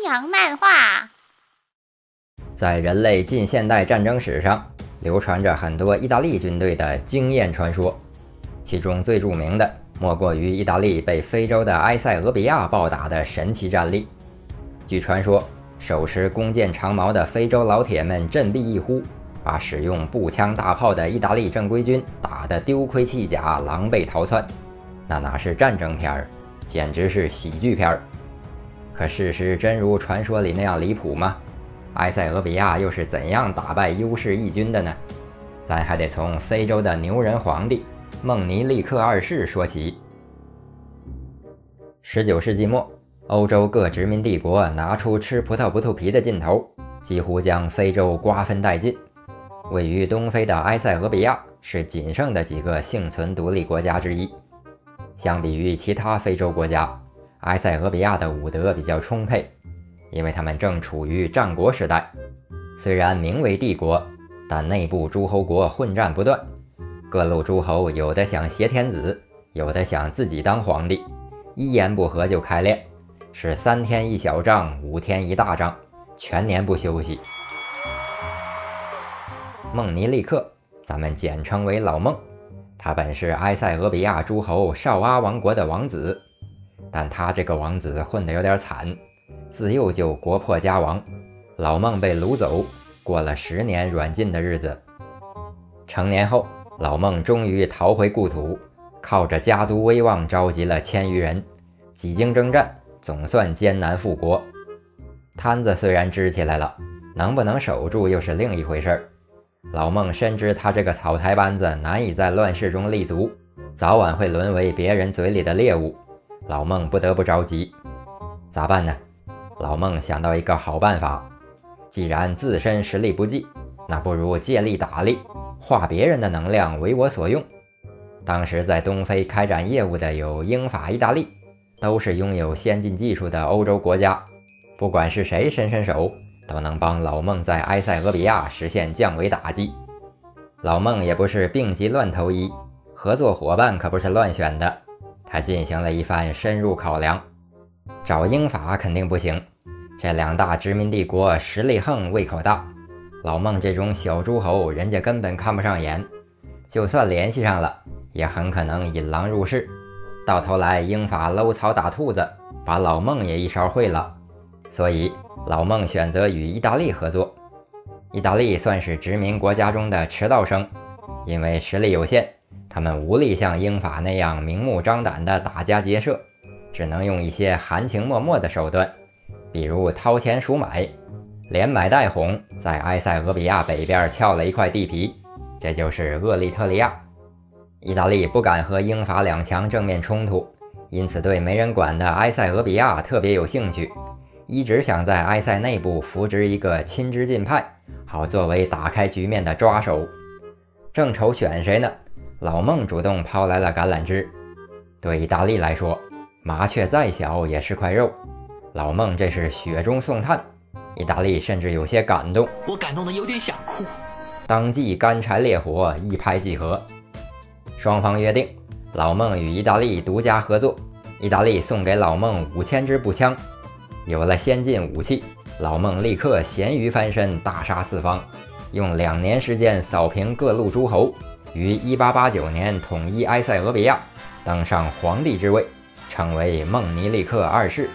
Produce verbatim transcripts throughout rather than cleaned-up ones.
阴阳漫画。 在人类近现代战争史上，流传着很多意大利军队的惊艳传说，其中最著名的莫过于意大利被非洲的埃塞俄比亚暴打的神奇战例。据传说，手持弓箭长矛的非洲老铁们振臂一呼，把使用步枪大炮的意大利正规军打得丢盔弃甲，狼狈逃窜。那哪是战争片儿，简直是喜剧片儿。可事实真如传说里那样离谱吗？埃塞俄比亚又是怎样打败优势义军的呢？咱还得从非洲的牛人皇帝孟尼利克二世说起。十九世纪末，欧洲各殖民帝国拿出吃葡萄不吐皮的劲头，几乎将非洲瓜分殆尽。位于东非的埃塞俄比亚是仅剩的几个幸存独立国家之一。相比于其他非洲国家，埃塞俄比亚的武德比较充沛，因为他们正处于战国时代。虽然名为帝国，但内部诸侯国混战不断，各路诸侯有的想挟天子，有的想自己当皇帝，一言不合就开练，是三天一小仗，五天一大仗，全年不休息。孟尼利克，咱们简称为老孟，他本是埃塞俄比亚诸侯绍阿王国的王子，但他这个王子混得有点惨，自幼就国破家亡，老孟被掳走，过了十年软禁的日子。成年后，老孟终于逃回故土，靠着家族威望召集了千余人，几经征战，总算艰难复国。摊子虽然支起来了，能不能守住又是另一回事。老孟深知他这个草台班子难以在乱世中立足，早晚会沦为别人嘴里的猎物，老孟不得不着急。咋办呢？老孟想到一个好办法，既然自身实力不济，那不如借力打力，化别人的能量为我所用。当时在东非开展业务的有英法意大利，都是拥有先进技术的欧洲国家，不管是谁伸伸手，都能帮老孟在埃塞俄比亚实现降维打击。老孟也不是病急乱投医，合作伙伴可不是乱选的，他进行了一番深入考量。找英法肯定不行，这两大殖民帝国实力横，胃口大，老孟这种小诸侯人家根本看不上眼，就算联系上了，也很可能引狼入室，到头来英法搂草打兔子，把老孟也一勺烩了。所以老孟选择与意大利合作。意大利算是殖民国家中的迟到生，因为实力有限，他们无力像英法那样明目张胆的打家劫舍，只能用一些含情脉脉的手段，比如掏钱赎买，连买带哄，在埃塞俄比亚北边撬了一块地皮，这就是厄立特里亚。意大利不敢和英法两强正面冲突，因此对没人管的埃塞俄比亚特别有兴趣，一直想在埃塞内部扶植一个亲支近派，好作为打开局面的抓手。正愁选谁呢，老孟主动抛来了橄榄枝。对意大利来说，麻雀再小也是块肉，老孟这是雪中送炭，意大利甚至有些感动， 我感动的有点想哭。 当即干柴烈火，一拍即合。双方约定，老孟与意大利独家合作，意大利送给老孟五千支步枪。有了先进武器，老孟立刻咸鱼翻身，大杀四方，用两年时间扫平各路诸侯，于一八八九年统一埃塞俄比亚，登上皇帝之位，成为孟尼利克二世。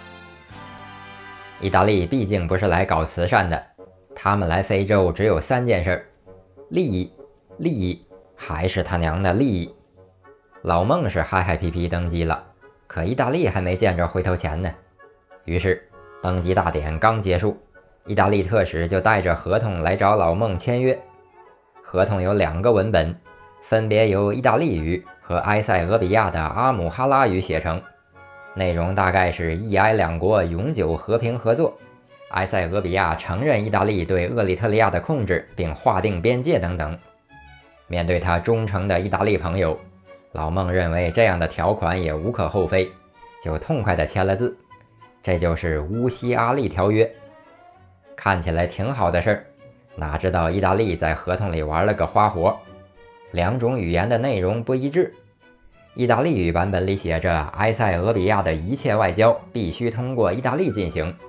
意大利毕竟不是来搞慈善的，他们来非洲只有三件事：利益、利益，还是他娘的利益。老孟是嗨嗨皮皮登基了，可意大利还没见着回头钱呢。于是登基大典刚结束，意大利特使就带着合同来找老孟签约。合同有两个文本，分别由意大利语和埃塞俄比亚的阿姆哈拉语写成，内容大概是意埃两国永久和平合作，埃塞俄比亚承认意大利对厄立特里亚的控制并划定边界等等。面对他忠诚的意大利朋友，老孟认为这样的条款也无可厚非，就痛快地签了字。这就是乌西阿利条约。看起来挺好的事儿，哪知道意大利在合同里玩了个花活，两种语言的内容不一致。意大利语版本里写着埃塞俄比亚的一切外交必须通过意大利进行，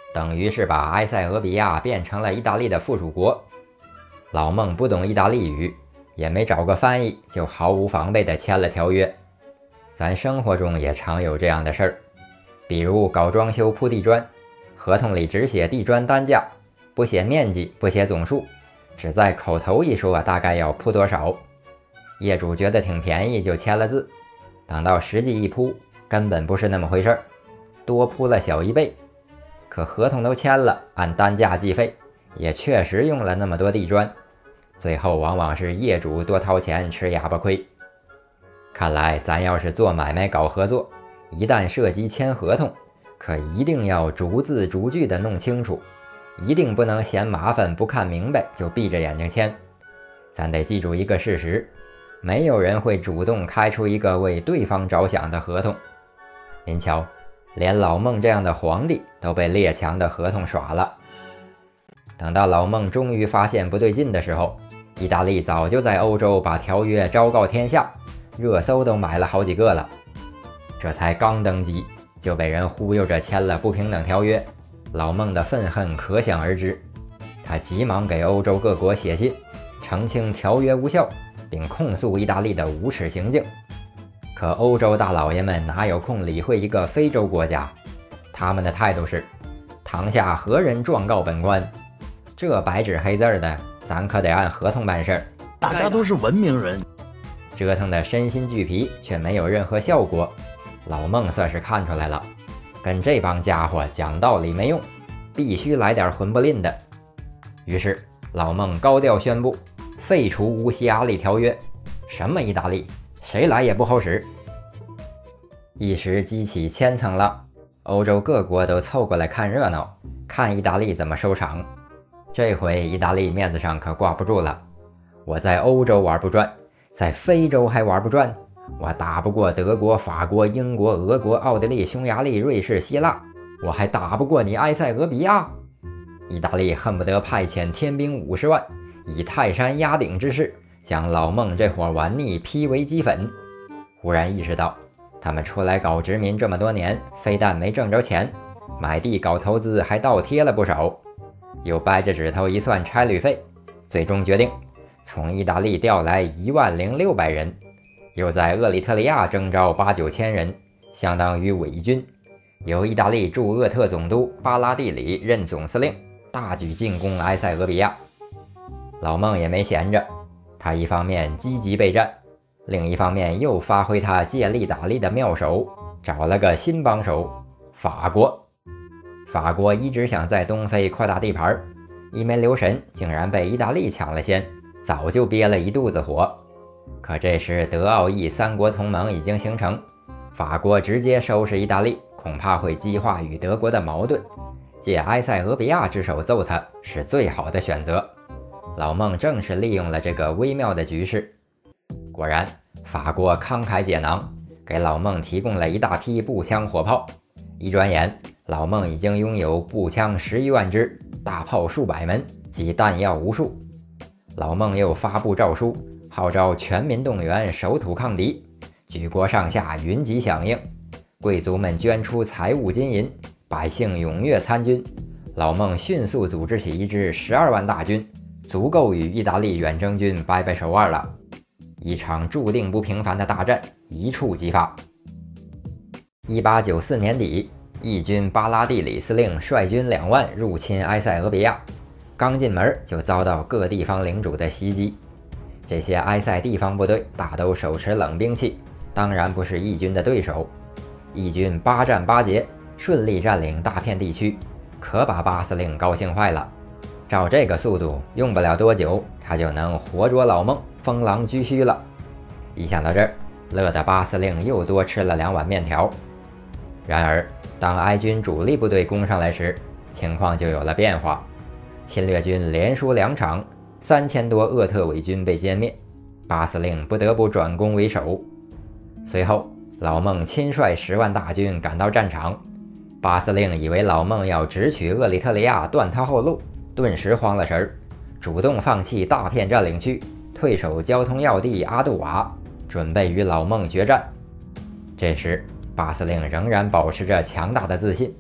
等于是把埃塞俄比亚变成了意大利的附属国。老孟不懂意大利语，也没找个翻译，就毫无防备地签了条约。咱生活中也常有这样的事儿，比如搞装修铺地砖，合同里只写地砖单价，不写面积，不写总数，只在口头一说大概要铺多少。业主觉得挺便宜就签了字，等到实际一铺，根本不是那么回事儿，多铺了小一倍。可合同都签了，按单价计费，也确实用了那么多地砖，最后往往是业主多掏钱吃哑巴亏。看来咱要是做买卖搞合作，一旦涉及签合同，可一定要逐字逐句的弄清楚，一定不能嫌麻烦不看明白就闭着眼睛签。咱得记住一个事实，没有人会主动开出一个为对方着想的合同。您瞧，连老孟这样的皇帝都被列强的合同耍了。等到老孟终于发现不对劲的时候，意大利早就在欧洲把条约昭告天下，热搜都买了好几个了。这才刚登基就被人忽悠着签了不平等条约，老孟的愤恨可想而知。他急忙给欧洲各国写信，澄清条约无效，并控诉意大利的无耻行径。可欧洲大老爷们哪有空理会一个非洲国家？他们的态度是：堂下何人状告本官？这白纸黑字的，咱可得按合同办事儿。 大家都是文明人， 折腾得身心俱疲，却没有任何效果。老孟算是看出来了，跟这帮家伙讲道理没用，必须来点混不吝的。于是老孟高调宣布废除乌西阿利条约，什么意大利，谁来也不好使。一时激起千层浪，欧洲各国都凑过来看热闹，看意大利怎么收场。这回意大利面子上可挂不住了，我在欧洲玩不转，在非洲还玩不转，我打不过德国、法国、英国、俄国、奥地利、匈牙利、瑞士、希腊，我还打不过你埃塞俄比亚。意大利恨不得派遣天兵五十万，以泰山压顶之势将老孟这伙顽逆劈为齑粉。忽然意识到，他们出来搞殖民这么多年，非但没挣着钱，买地搞投资还倒贴了不少，又掰着指头一算差旅费，最终决定从意大利调来一万零六百人，又在厄里特里亚征召八九千人，相当于伪军，由意大利驻厄特总督巴拉蒂里任总司令，大举进攻埃塞俄比亚。老孟也没闲着，他一方面积极备战，另一方面又发挥他借力打力的妙手，找了个新帮手法国。法国一直想在东非扩大地盘，一没留神竟然被意大利抢了先，早就憋了一肚子火。可这时德奥意三国同盟已经形成，法国直接收拾意大利恐怕会激化与德国的矛盾，借埃塞俄比亚之手揍他是最好的选择。老孟正是利用了这个微妙的局势。果然法国慷慨解囊，给老孟提供了一大批步枪火炮，一转眼老孟已经拥有步枪十余万支，大炮数百门及弹药无数。老孟又发布诏书，号召全民动员，守土抗敌，举国上下云集响应，贵族们捐出财物金银，百姓踊跃参军。老孟迅速组织起一支十二万大军，足够与意大利远征军掰掰手腕了。一场注定不平凡的大战一触即发。一八九四年底，义军巴拉蒂里司令率军两万入侵埃塞俄比亚，刚进门就遭到各地方领主的袭击。这些埃塞地方部队大都手持冷兵器，当然不是义军的对手。义军八战八捷，顺利占领大片地区，可把巴司令高兴坏了。照这个速度，用不了多久，他就能活捉老孟，封狼居胥了。一想到这儿，乐得巴司令又多吃了两碗面条。然而当埃军主力部队攻上来时，情况就有了变化。侵略军连输两场，三千多厄特伪军被歼灭，巴司令不得不转攻为守。随后老孟亲率十万大军赶到战场，巴司令以为老孟要直取厄里特里亚断他后路，顿时慌了神儿，主动放弃大片占领区，退守交通要地阿杜瓦，准备与老孟决战。这时巴司令仍然保持着强大的自信，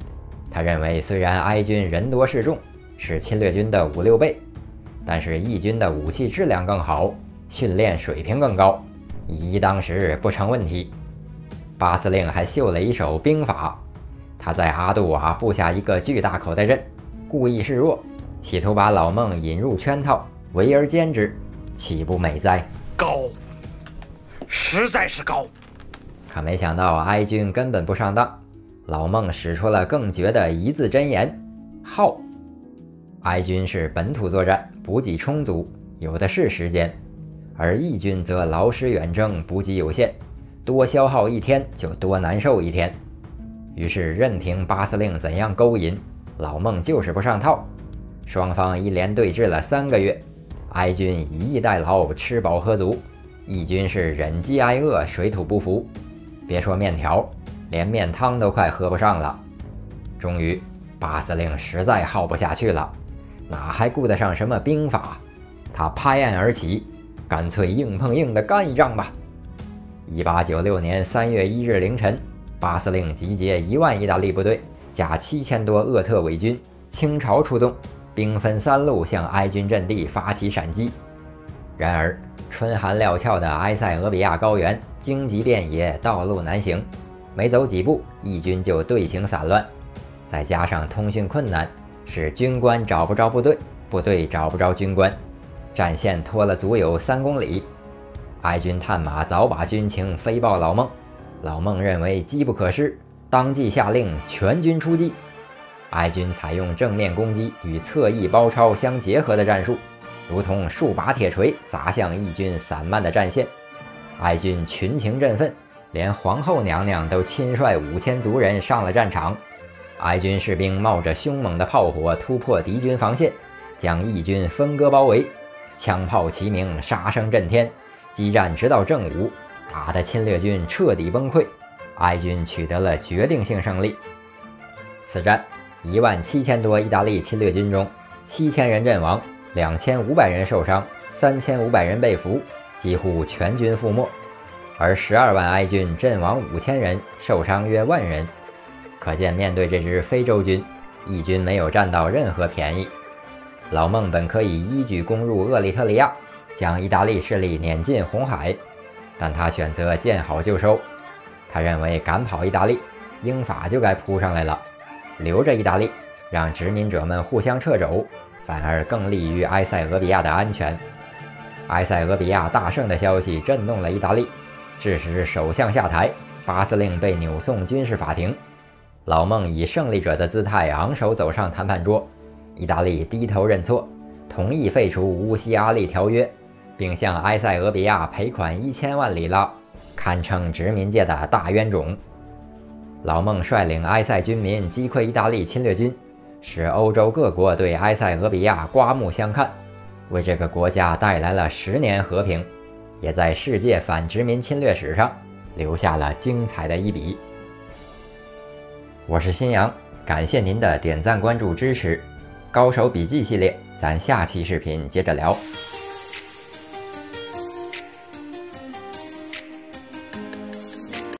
他认为，虽然哀军人多势众，是侵略军的五六倍，但是义军的武器质量更好，训练水平更高，以一当十不成问题。八司令还秀了一手兵法，他在阿杜瓦布下一个巨大口袋阵，故意示弱，企图把老孟引入圈套，围而歼之，岂不美哉？ 高，实在是高。 可没想到哀军根本不上当，老孟使出了更绝的一字真言：耗。哀军是本土作战，补给充足，有的是时间，而义军则劳师远征，补给有限，多消耗一天就多难受一天。于是任凭八司令怎样勾引，老孟就是不上套。双方一连对峙了三个月，哀军以逸待劳，吃饱喝足，义军是忍饥挨饿，水土不服。别说面条，连面汤都快喝不上了。终于，八司令实在耗不下去了，哪还顾得上什么兵法？他拍案而起，干脆硬碰硬的干一仗吧。一八九六年三月一日凌晨，八司令集结一万意大利部队，加七千多鄂特伪军，倾巢出动，兵分三路向哀军阵地发起闪击。然而，春寒料峭的埃塞俄比亚高原荆棘遍野，道路难行，没走几步，义军就队形散乱，再加上通讯困难，使军官找不着部队，部队找不着军官，战线拖了足有三公里。哀军探马早把军情飞报老孟，老孟认为机不可失，当即下令全军出击。哀军采用正面攻击与侧翼包抄相结合的战术，如同数把铁锤砸向义军散漫的战线。哀军群情振奋，连皇后娘娘都亲率五千族人上了战场。哀军士兵冒着凶猛的炮火突破敌军防线，将义军分割包围，枪炮齐鸣，杀声震天。激战直到正午，打得侵略军彻底崩溃，哀军取得了决定性胜利。此战一万七千多意大利侵略军中，七千人阵亡，两千五百人受伤，三千五百人被俘，几乎全军覆没。而十二万哀军阵亡五千人，受伤约万人。可见，面对这支非洲军，义军没有占到任何便宜。老孟本可以一举攻入厄立特里亚，将意大利势力撵进红海，但他选择见好就收。他认为赶跑意大利，英法就该扑上来了，留着意大利，让殖民者们互相掣肘，反而更利于埃塞俄比亚的安全。埃塞俄比亚大胜的消息震动了意大利，致使首相下台，八司令被扭送军事法庭。老孟以胜利者的姿态昂首走上谈判桌，意大利低头认错，同意废除乌西阿利条约，并向埃塞俄比亚赔款一千万里拉，堪称殖民界的大冤种。老孟率领埃塞军民击溃意大利侵略军，使欧洲各国对埃塞俄比亚刮目相看，为这个国家带来了十年和平，也在世界反殖民侵略史上留下了精彩的一笔。我是新阳，感谢您的点赞、关注、支持。高手笔记系列，咱下期视频接着聊。